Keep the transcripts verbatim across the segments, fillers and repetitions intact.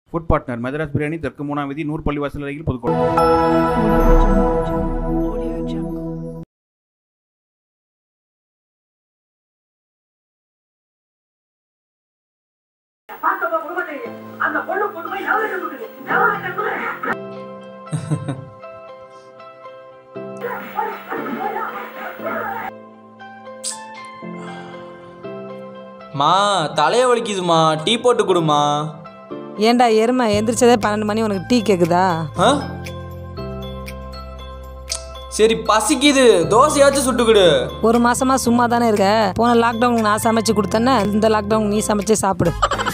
Food partner Madras biryani தெற்கு மூணாம் விதி நூறு பள்ளிவாசல் அருகில் புதுக்கோட்டை. மா தலைய வலிக்குதுமா, டீ போட்டு கொடுமா. ஏண்டா எருமை எந்திரிச்சதே பன்னெண்டு மணி, உனக்கு டீ கேக்குதா? சரி பசிக்குது, தோசையாச்சும் சுட்டு கொடு. ஒரு மாசமா சும்மா தானே இருக்க. போன லாக்டவுன் நான் சமைச்சு கொடுத்தேன்னா இந்த லாக்டவுன் நீ சமைச்சே சாப்பிடு.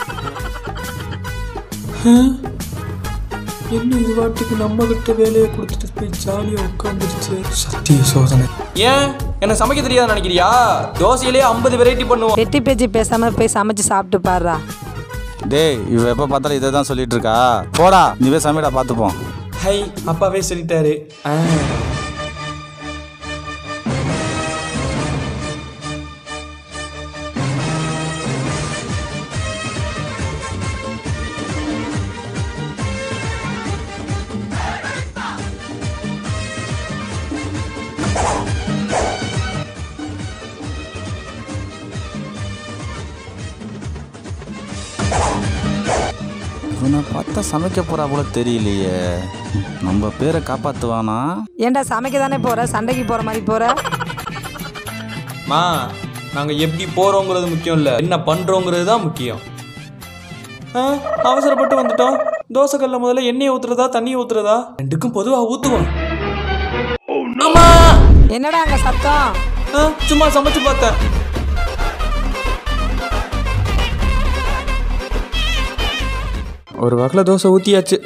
என்ன இது வாட்டுக்கு நம்ம கிட்ட வேலையை கொடுத்துட்டு போய் ஜாலியா உட்காந்துருச்சு. சத்திய சோதனை. ஏன் என்ன சமைக்க தெரியாது நினைக்கிறியா? தோசையிலே ஐம்பது வெரைட்டி பண்ணுவோம். வெட்டி பேச்சு பேசாம போய் சமைச்சு சாப்பிட்டு பாடுறா. டேய் இவ எப்போ பார்த்தாலும் இதை தான் சொல்லிட்டு இருக்கா. போடா நீவே சமையடா பார்த்துப்போம். ஹை அப்பாவே சொல்லிட்டாரு. இவனை பார்த்தா சமைக்க போறா போல தெரியலையே. நம்ம பேரை காப்பாத்துவானா? ஏண்டா சமைக்க தானே போற, சண்டைக்கு போற மாதிரி போற? மா நாங்க எப்படி போறோங்கிறது முக்கியம் இல்ல, என்ன பண்றோங்கிறது தான் முக்கியம். அவசரப்பட்டு வந்துட்டோம். தோசை கல்ல முதல்ல எண்ணெயை ஊத்துறதா தண்ணியை ஊத்துறதா? ரெண்டுக்கும் பொதுவா ஊத்துவோம். என்னடா அங்க சத்தம்? சும்மா சமைச்சு பார்த்தேன். ஒரு வகையில் தோசை ஊற்றியாச்சு.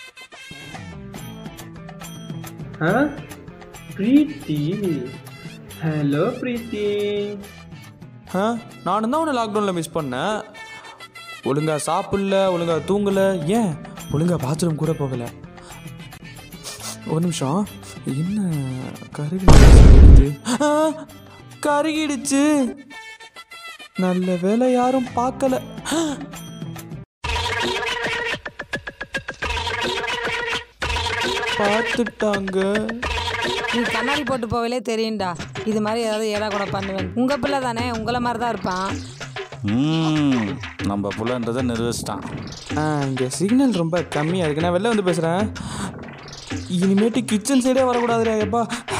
பிரீத்தி, ஹலோ பிரீத்தி. ஆ நானும் தான் உன்னை லாக்டவுனில் மிஸ் பண்ணேன். ஒழுங்கா சாப்பிடல, ஒழுங்கா தூங்கல, ஏன் ஒழுங்கா பாத்ரூம் கூட போகலை. ஒரு நிமிஷம், என்ன கருகிடுச்சு? கருகிடுச்சு. நல்ல வேலை யாரும் பார்க்கல. பார்த்துட்டாங்க. நீ கண்ணாடி போட்டு போகலே தெரியும்டா. இது மாதிரி ஏதாவது ஏடா கூட பண்ணுவேன். உங்க பிள்ளை தானே, உங்களை மாதிரி தான் இருப்பான். ம் நம்ம புள்ளன்றதை நிரூபிச்சிட்டான். ஆ இங்கே சிக்னல் ரொம்ப கம்மியாக இருக்கு. நான் வெளில வந்து பேசுகிறேன். இனிமேட்டு கிச்சன் சைடே வரக்கூடாதுடா. எப்பா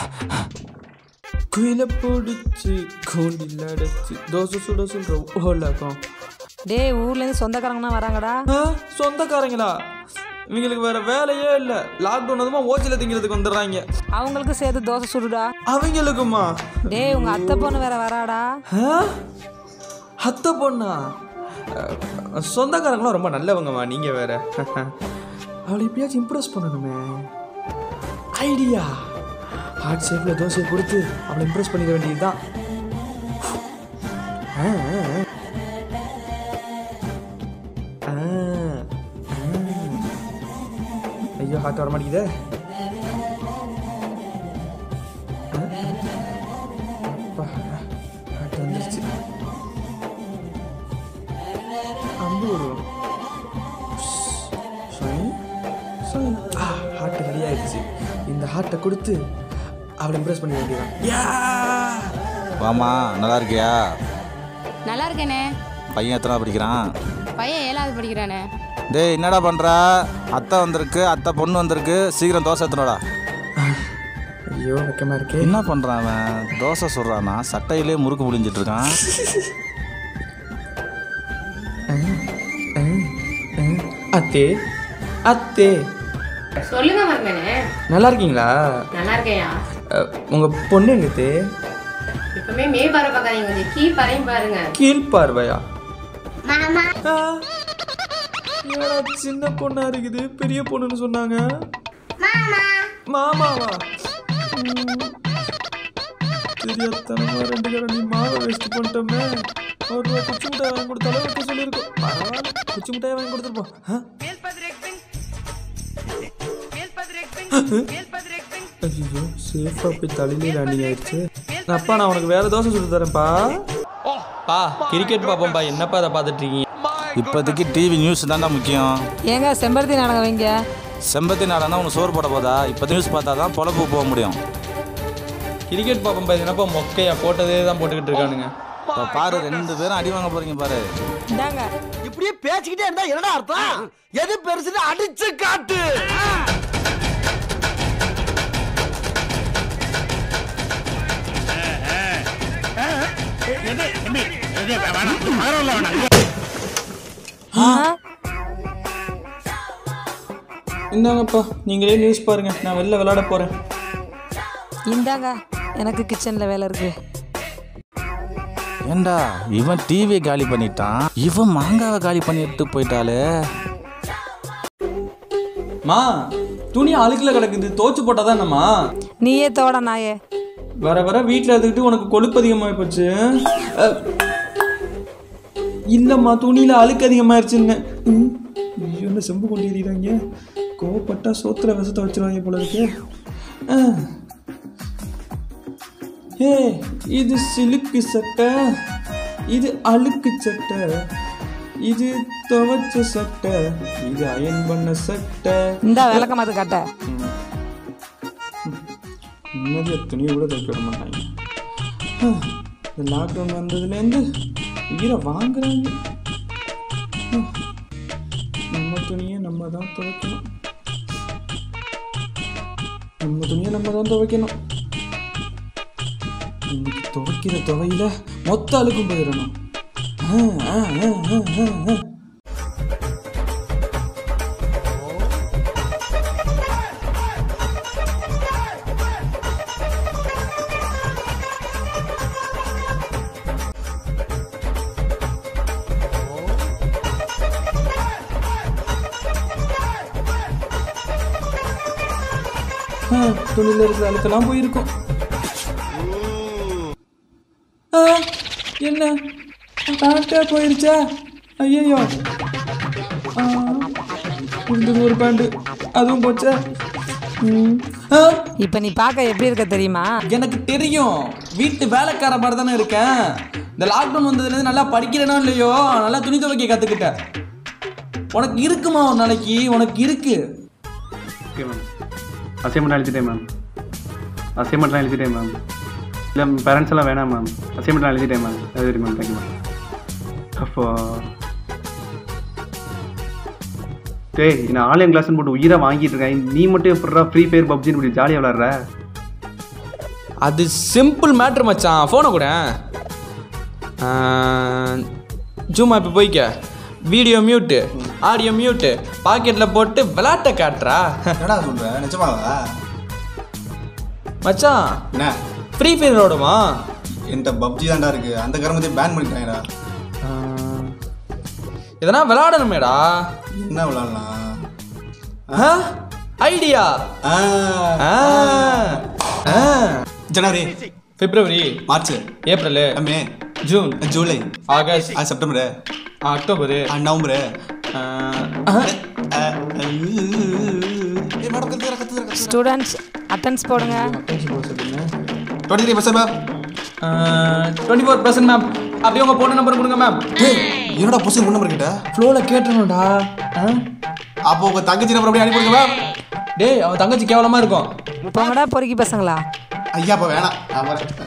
குயில பிடிச்சி கூண்டில் அடைச்சி தோசை சுட சொல்கிற ஓலாக்கம். டே ஊர்லேருந்து சொந்தக்காரங்கன்னா வராங்கடா. சொந்தக்காரங்களா? இவங்களுக்கு வேற வேலையே இல்லை. லாக்டவுன் அதுமா ஓச்சில திங்கிறதுக்கு வந்துடுறாங்க. அவங்களுக்கு சேர்த்து தோசை சுடுடா. அவங்களுக்குமா? டே உங்க அத்தை பொண்ணு வேற வராடா. அத்தை பொண்ணா? சொந்தக்காரங்களும் ரொம்ப நல்லவங்கம்மா. நீங்க வேற. அவளை எப்படியாச்சும் இம்ப்ரெஸ் பண்ணணுமே. ஐடியா. ஹார்ட் ஷேப்ல தோசையை கொடுத்து அவளை இம்ப்ரெஸ் பண்ணிக்க வேண்டியதுதான். ஐயோ ஹார்ட் வர மாட்டேங்குதே. ஹார்ட் வந்துருச்சு. அம்பு வரும். ஹார்ட் ரெடி ஆயிடுச்சு. இந்த ஹார்ட்டை கொடுத்து அவளை இம்ப்ரெஸ் பண்ண வேண்டியதான். வாமா நல்லா இருக்கியா? நல்லா இருக்கேனே. பையன் எத்தனை படிக்கிறான்? பையன் ஏழாவது படிக்கிறானே. டேய் என்னடா பண்ணுற? அத்தை வந்திருக்கு, அத்தை பொண்ணு வந்திருக்கு, சீக்கிரம் தோசை எத்தனோடா. ஐயோ வெக்கமாக இருக்கு. என்ன பண்ணுறான் அவன்? தோசை சுடுறானா? சட்டையிலே முறுக்கு முடிஞ்சிட்டு இருக்கான். அத்தே அத்தே சொல்லுங்க மருமகனே. நல்லா இருக்கீங்களா? நல்லா இருக்கேயா. உங்க பொண்ணு எங்கத்தே? இப்பவுமே மே பாரு பார்க்காதீங்க, கொஞ்சம் கீழ் பாறையும் பாருங்க. கீழ் பார்வையா? மாமா என்னடா சின்ன பொண்ணா இருக்குது, பெரிய பொண்ணுன்னு சொன்னாங்க. மாமாவா? தெரியாதனமா ரெண்டு கரண்டி மாவை வேஸ்ட் பண்ணிட்டோமே. ஒரு ரூபா குச்சி மிட்டாய் வாங்கி கொடுத்தாலும் வைக்க சொல்லியிருக்கோம். பரவாயில்ல, குச்சி மிட்டாய் வாங்கி கொடுத்துருப்போம். ஐயோ சேஃபா போய் தலையிலே லேண்டிங் ஆயிடுச்சு. அப்பா நான் உனக்கு வேற தோசை சுட்டு தரேன்ப்பா. பா கிரிக்கெட் பாப்போம்ப்பா. என்னப்பா அதை பார்த்துட்டு இருக்கீங்க? இப்போதைக்கு டிவி நியூஸ் தான்டா முக்கியம். ஏங்க செம்பருத்தி நாடகம் வைங்க. செம்பருத்தி நாடகம் உனக்கு சோறு போட போதா? இப்போ நியூஸ் பார்த்தா தான் பொழப்பு போக முடியும். கிரிக்கெட் பார்ப்போம் பார்த்தீங்கன்னா மொக்கையா போட்டதே தான் போட்டுக்கிட்டு இருக்கானுங்க. இப்போ பாரு ரெண்டு பேரும் அடி வாங்க போறீங்க பாரு. இந்தாங்க. இப்படியே பேசிக்கிட்டே இருந்தா என்னடா அர்த்தம்? எது பெருசுன்னு அடிச்சு காட்டு. இந்தாங்கப்பா நீங்களே நியூஸ் பாருங்க, நான் வெளில விளையாட போறேன். இந்தாங்க, எனக்கு கிச்சன்ல வேலை இருக்கு. ஏண்டா இவன் டிவியை காலி பண்ணிட்டான், இவன் மாங்காவை காலி பண்ணிட்டு போயிட்டாலே. மா துணி அழுக்குல கிடக்குது, தோச்சு போட்டாதான் என்னம்மா? நீயே தோட நாயே. வர வர வீட்டில் இருந்துக்கிட்டு உனக்கு கொழுப்பு அதிகமாகி போச்சு. இல்லைம்மா துணியில் அழுக்கு அதிகமாகிடுச்சுன்னு. என்ன செம்பு கொண்டு எறிகிறாங்க, கோவப்பட்டா சோத்துல விஷத்தை வச்சிருவாங்க போல இருக்கு. ஏ இது சிலுக்கு சட்டை, இது அழுக்கு சட்டை, இது துவைச்ச சட்டை, இது அயன் பண்ண சட்டை. இந்த விளக்கமாது கட்ட நிம்மதியாக துணியை கூட தைக்க விட மாட்டாங்க. இந்த லாக்டவுன் வந்ததுலேருந்து உயிரை வாங்குறாங்க. நம்ம துணியை நம்ம தான் துவைக்கணும், நம்ம துணியை நம்ம தான் துவைக்கணும். இன்னைக்கு துவைக்கிற துவையில மொத்த அழுக்கும் போயிடணும். துணியில் இருக்கிற அழுக்கெல்லாம் போயிருக்கும். என்ன பேண்ட்டே போயிருச்சா? ஐயோ இருந்தது ஒரு பேண்ட்டு, அதுவும் போச்சா? இப்ப நீ பார்க்க எப்படி இருக்க தெரியுமா? எனக்கு தெரியும், வீட்டு வேலைக்கார மாதிரி தானே இருக்கேன். இந்த லாக்டவுன் வந்ததுலேருந்து நல்லா படிக்கிறேனோ இல்லையோ நல்லா துணி துவைக்க கற்றுக்கிட்டேன். உனக்கு இருக்குமா ஒரு நாளைக்கு? உனக்கு இருக்கு. ஓகே மேம், அசைன்மெண்ட் எழுதிட்டேன் மேம். அசைன்மெண்ட்லாம் எழுதிட்டேன் மேம். இல்லை பேரண்ட்ஸ் எல்லாம் வேணாம் மேம், அசைன்மெண்ட்லாம் எழுதிட்டேன் மேம். எழுதி மேம், தேங்க்யூ மேம். அப்போ டேய் நான் ஆன்லைன் கிளாஸ்ன்னு போட்டு உயிரை வாங்கிட்டு இருக்கேன், நீ மட்டும் எப்படா ஃப்ரீ ஃபயர் பப்ஜின்னு இப்படி ஜாலியாக விளாட்ற? அது சிம்பிள் மேட்ரு மச்சான், ஃபோனை கூட ஜூமா இப்போ போய்க்க, வீடியோ மியூட்டு ஆடியோ மியூட்டு பாக்கெட்டில் போட்டு விளாட்ட காட்டுறா. என்னடா சொல்ற, நிஜமாவா? மச்சான் என்ன ஃப்ரீ ஃபயர் ஓடுமா? என்கிட்ட பப்ஜி தான்டா இருக்கு, அந்த கருமத்தையும் பேன் பண்ணிட்டாங்கடா. எதனா விளாடணுமேடா. என்ன விளாடலாம்? ஐடியா ஜனவரி, பிப்ரவரி, மார்ச், ஏப்ரல், மே, ஜூன், ஜூலை, ஆகஸ்ட், செப்டம்பர், அக்டோபர், நவம்பர். ஸ்டூடெண்ட்ஸ் அட்டெண்டன்ஸ் போடுங்க. Twenty three percent ma'am. Twenty four percent ma'am. அப்படியே உங்கள் ஃபோன் நம்பர் கொடுங்க மேம். என்னடா பொசிஷன் ஃபோன் நம்பர் கிட்ட ஃப்ளோவில் கேட்டணும்டா. அப்போ உங்கள் தங்கச்சி நம்பர் அப்படியே அனுப்பிடுங்க மேம். டேய் அவன் தங்கச்சி கேவலமாக இருக்கும். போங்கடா பொறுக்கி பசங்களா. ஐயா அப்போ வேணாம்.